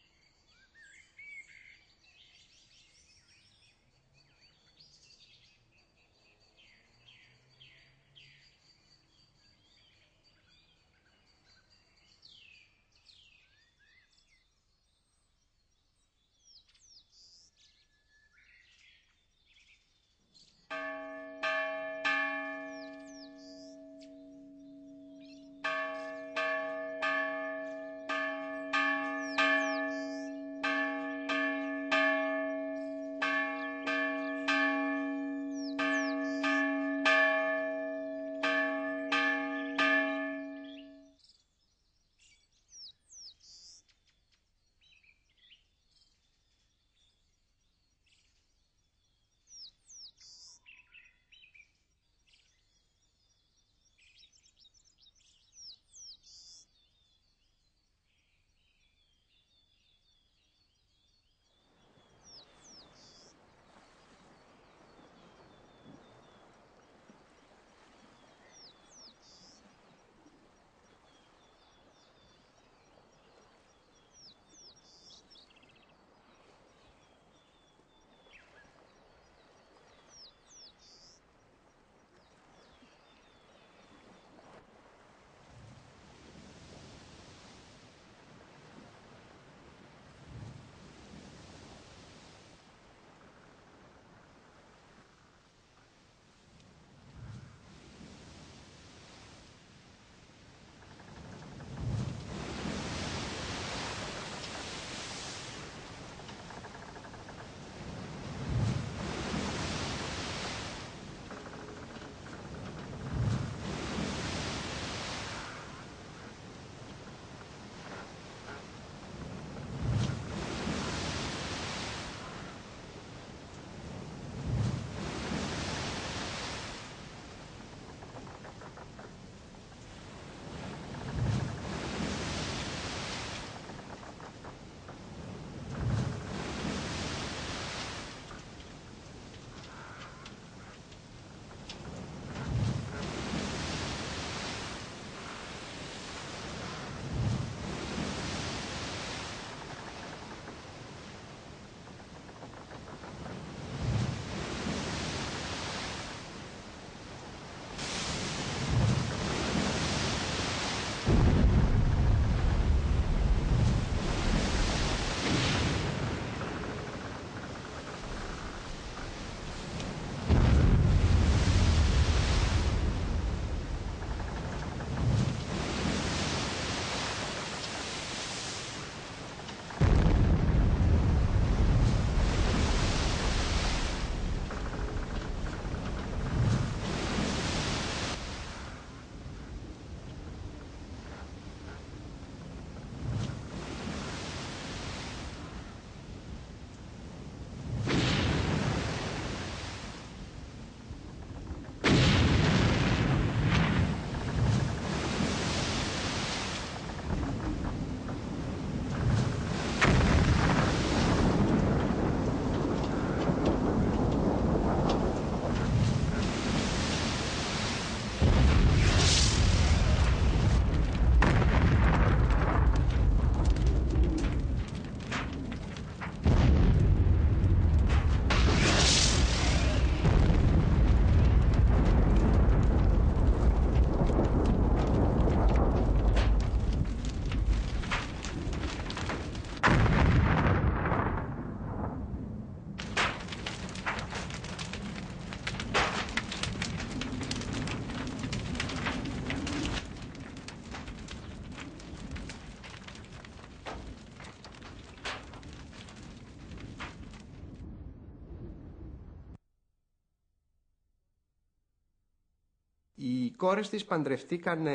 Speaker 2: Οι κόρες της παντρευτήκανε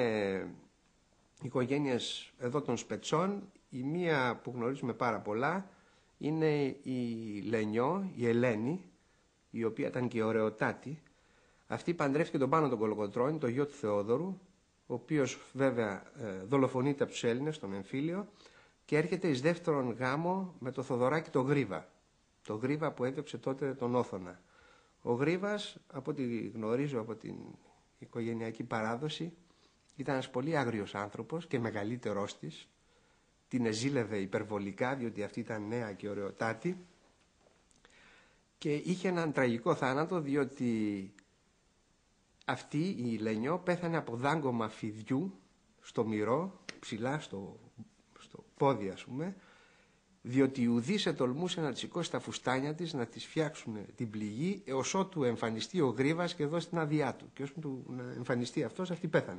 Speaker 2: οικογένειες εδώ των Σπετσών. Η μία που γνωρίζουμε πάρα πολλά είναι η Λενιό, η Ελένη, η οποία ήταν και ωραιοτάτη, Αυτή παντρεύτηκε τον Πάνο τον Κολοκοτρώνη, το γιο του Θεόδωρου, ο οποίος βέβαια δολοφονείται από τους Έλληνες στον εμφύλιο και έρχεται εις δεύτερον γάμο με το Θοδωράκι το Γρίβα. Το Γρίβα που έδιωξε τότε τον Όθωνα. Ο Γρίβας, από ό,τι γνωρίζω από την οικογενειακή παράδοση, ήταν ένας πολύ άγριος άνθρωπος και μεγαλύτερός της. Την εζήλευε υπερβολικά, διότι αυτή ήταν νέα και ωραιοτάτη. Και είχε έναν τραγικό θάνατο, διότι αυτή η Λενιό πέθανε από δάγκωμα φιδιού στο μυρό, ψηλά στο πόδι ας πούμε, διότι η Ουδής ετολμούσε να της σηκώσει τα φουστάνια της, να της φτιάξουν την πληγή, έως ότου εμφανιστεί ο Γρίβας και δώσει την άδειά του. Και ώσπου του να εμφανιστεί αυτός, αυτή πέθανε.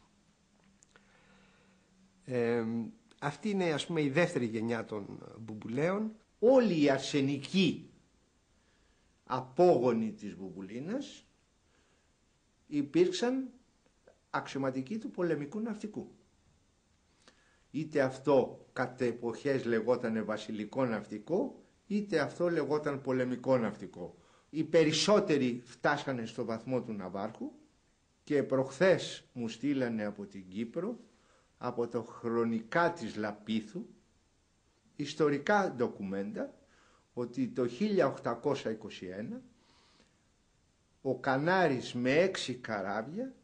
Speaker 2: Αυτή είναι ας πούμε η δεύτερη γενιά των Μπουμπουλαίων.
Speaker 3: Όλοι οι αρσενικοί απόγονοι της Μπουμπουλίνας υπήρξαν αξιωματικοί του πολεμικού ναυτικού. Είτε αυτό κατά εποχές λεγότανε βασιλικό ναυτικό, είτε αυτό λεγόταν πολεμικό ναυτικό. Οι περισσότεροι φτάσανε στο βαθμό του ναυάρχου και προχθές μου στείλανε από την Κύπρο, από το χρονικά της Λαπίθου, ιστορικά ντοκουμέντα, ότι το 1821 ο Κανάρης με 6 καράβια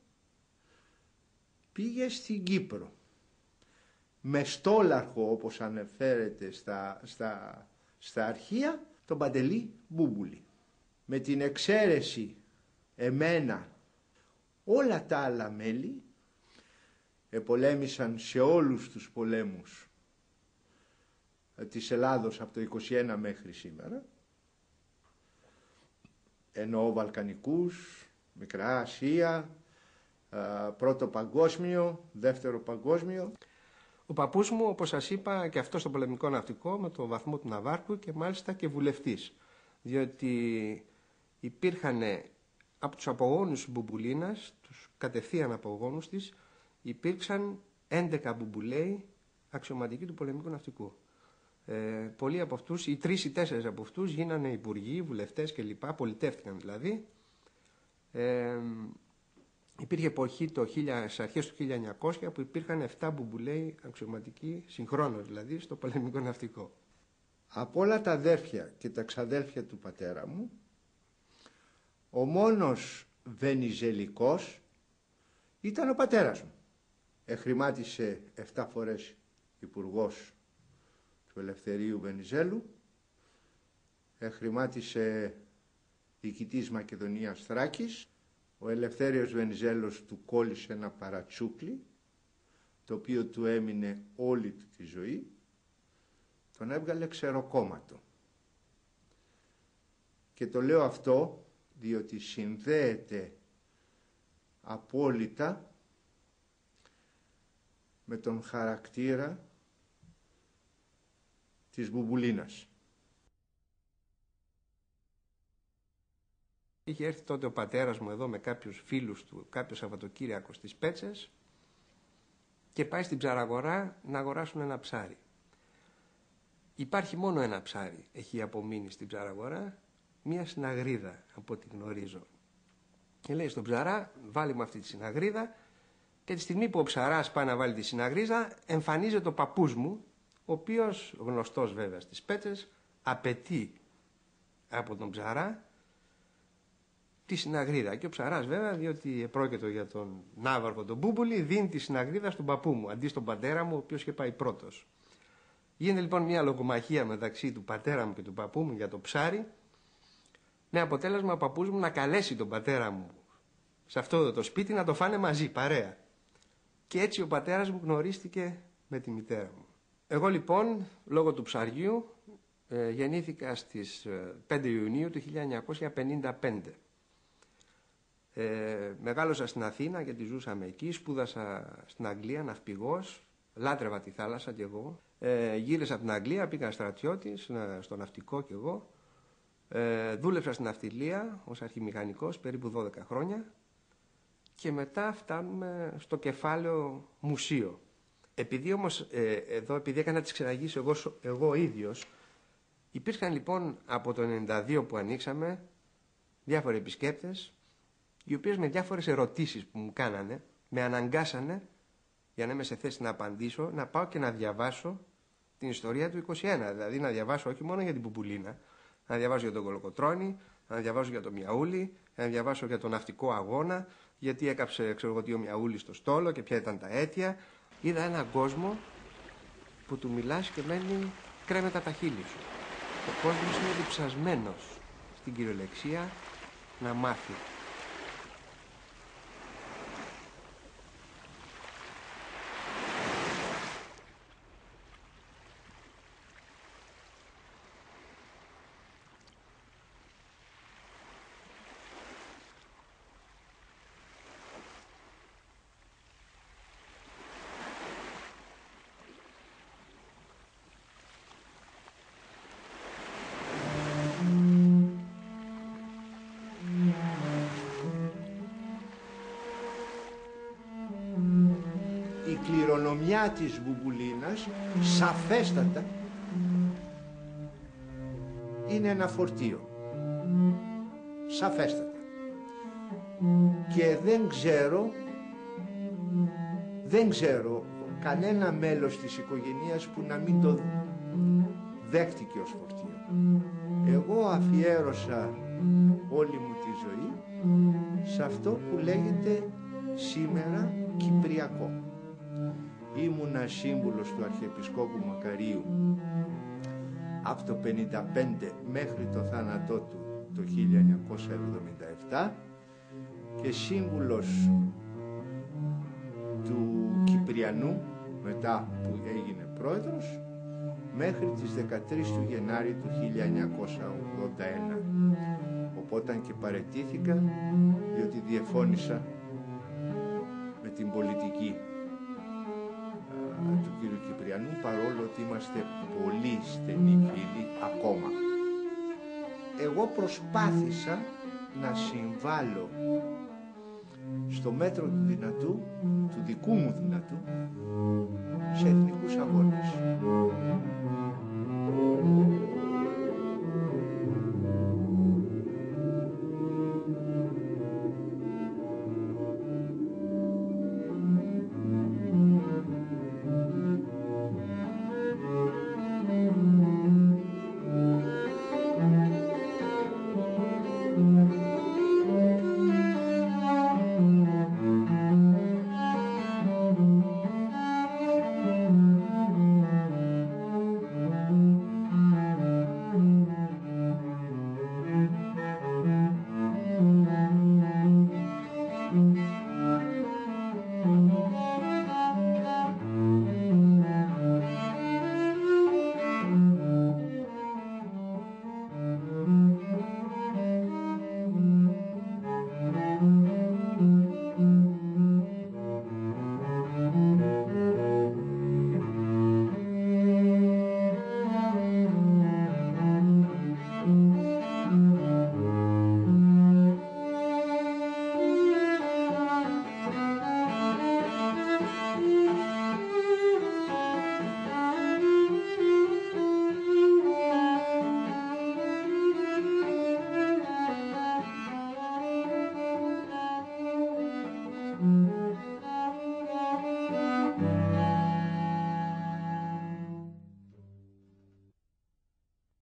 Speaker 3: πήγε στην Κύπρο με στόλαρχο, όπως αναφέρεται στα αρχεία, τον Παντελή Μπούμπουλη. Με την εξαίρεση εμένα, όλα τα άλλα μέλη επολέμησαν σε όλους τους πολέμους της Ελλάδος από το 21 μέχρι σήμερα, εννοώ Βαλκανικούς, Μικρά Ασία, Πρώτο Παγκόσμιο, Δεύτερο Παγκόσμιο.
Speaker 2: Ο παππούς μου, όπως σας είπα, και αυτό στο πολεμικό ναυτικό με το βαθμό του ναυάρχου και μάλιστα και βουλευτής. Διότι υπήρχαν από τους απογόνους Μπουμπουλίνας, τους κατευθείαν απογόνους της, υπήρξαν 11 Μπουμπουλαίοι αξιωματικοί του πολεμικού ναυτικού. Πολλοί από αυτούς, οι 3 ή 4 από αυτούς γίνανε υπουργοί, βουλευτές κλπ. Πολιτεύτηκαν δηλαδή. Υπήρχε εποχή στις αρχές του 1900 που υπήρχαν 7 Μπουμπουλαίοι αξιωματικοί, συγχρόνως δηλαδή, στο πολεμικό ναυτικό.
Speaker 3: Από όλα τα αδέρφια και τα ξαδέρφια του πατέρα μου, ο μόνος Βενιζελικός ήταν ο πατέρας μου. Εχρημάτισε 7 φορές υπουργός του Ελευθερίου Βενιζέλου, εχρημάτισε διοικητής Μακεδονίας Θράκης. Ο Ελευθέριος Βενιζέλος του κόλλησε ένα παρατσούκλι, το οποίο του έμεινε όλη του τη ζωή, τον έβγαλε ξεροκόμματο. Και το λέω αυτό διότι συνδέεται απόλυτα με τον χαρακτήρα της Μπουμπουλίνας.
Speaker 2: Είχε έρθει τότε ο πατέρας μου εδώ με κάποιους φίλους του κάποιο Σαββατοκύριακο στις Πέτσες και πάει στην ψαραγορά να αγοράσουν ένα ψάρι. Υπάρχει μόνο ένα ψάρι, έχει απομείνει στην ψαραγορά, μία συναγρίδα από ό,τι γνωρίζω. Και λέει στον ψαρά, βάλει μου αυτή τη συναγρίδα, και τη στιγμή που ο ψαράς πάει να βάλει τη συναγρίδα, εμφανίζεται ο παππούς μου, ο οποίος, γνωστός βέβαια στις Πέτσες, απαιτεί από τον ψαρά τη συναγρίδα. Και ο ψαράς βέβαια, διότι επρόκειτο για τον ναύαρχο τον Μπούμπουλη, δίνει τη συναγρίδα στον παππού μου, αντί στον πατέρα μου, ο οποίος είχε πάει πρώτος. Γίνεται λοιπόν μια λογομαχία μεταξύ του πατέρα μου και του παππού μου για το ψάρι, με αποτέλεσμα ο παππούς μου να καλέσει τον πατέρα μου σε αυτό το σπίτι να το φάνε μαζί, παρέα. Και έτσι ο πατέρας μου γνωρίστηκε με τη μητέρα μου. Εγώ λοιπόν, λόγω του ψαριού, γεννήθηκα στις 5 Ιουνίου του 1955. Μεγάλωσα στην Αθήνα γιατί ζούσαμε εκεί, σπούδασα στην Αγγλία ναυπηγός, λάτρευα τη θάλασσα κι εγώ. Γύρισα από την Αγγλία, πήγα στρατιώτης, στο ναυτικό κι εγώ. Δούλεψα στην ναυτιλία ως αρχιμηχανικός περίπου 12 χρόνια και μετά φτάνουμε στο κεφάλαιο μουσείο. Επειδή όμως εδώ, επειδή έκανα τις ξεραγείς εγώ ίδιος, υπήρχαν λοιπόν από το 92 που ανοίξαμε διάφοροι επισκέπτες οι οποίες με διάφορες ερωτήσεις που μου κάνανε, με αναγκάσανε, για να είμαι σε θέση να απαντήσω, να πάω και να διαβάσω την ιστορία του 21. Δηλαδή να διαβάσω όχι μόνο για την Μπουμπουλίνα, να διαβάσω για τον Κολοκοτρώνη, να διαβάσω για τον Μιαούλη, να διαβάσω για τον ναυτικό αγώνα, γιατί έκαψε, ξέρω εγώ, τι ο Μιαούλης στο στόλο και ποια ήταν τα αίτια. Είδα έναν κόσμο που του μιλάς και μένει κρέμετα τα χείλη σου. Ο κόσμος είναι διψασμένος στην κυριολεξία να μάθει.
Speaker 3: Η κληρονομιά της Μπουμπουλίνας σαφέστατα είναι ένα φορτίο. Σαφέστατα. Και δεν ξέρω κανένα μέλος της οικογένειας που να μην το δέχτηκε ως φορτίο. Εγώ αφιέρωσα όλη μου τη ζωή σε αυτό που λέγεται σήμερα Κυπριακό. Ήμουνα σύμβουλος του Αρχιεπισκόπου Μακαρίου από το 1955 μέχρι το θάνατό του το 1977 και σύμβουλος του Κυπριανού μετά που έγινε πρόεδρος μέχρι τις 13 του Γενάρη του 1981. Οπότε και παραιτήθηκα διότι διεφώνησα με την πολιτική του κύριου Κυπριανού, παρόλο ότι είμαστε πολύ στενοί φίλοι ακόμα. Εγώ προσπάθησα να συμβάλλω στο μέτρο του δυνατού, του δικού μου δυνατού, σε εθνικούς αγώνες.